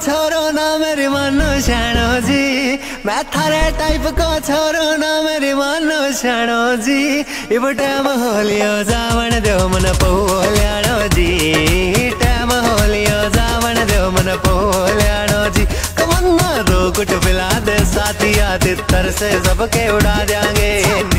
छोरो ना मेरी मानो शानो जी, मैं थारे टाइप को छोरो ना मेरी मानो शानो जी। इब टाइम हो लियो जावन दो मन पोल्यानो जी, टाइम हो लियो जावन दो मन पोल्यानो जी। कमन्ना दो कुछ पिला दे साथिया, तितर से सबके उड़ा देंगे।